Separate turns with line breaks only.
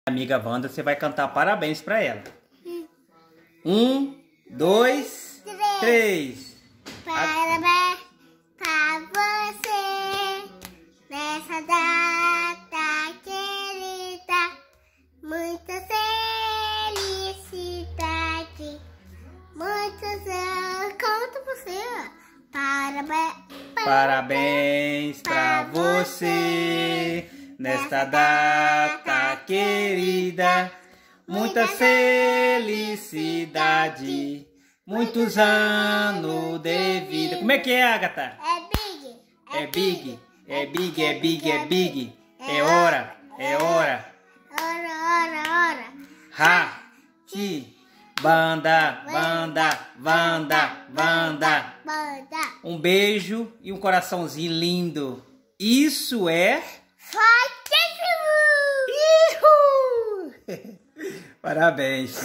Amiga Wanda, você vai cantar parabéns pra ela. 1, 2, 3.
Parabéns pra você nessa data querida. Muita felicidade. Muitos anos. Conta você.
Parabéns pra você nesta data querida. Muita felicidade. Muitos anos de vida. Como é que é, Agatha?
É big.
É big, é big, é big, é big. É hora, é hora.
Ora.
Ha, ti, banda.
Banda.
Um beijo e um coraçãozinho lindo. Isso é...
Fortíssimo!
Parabéns.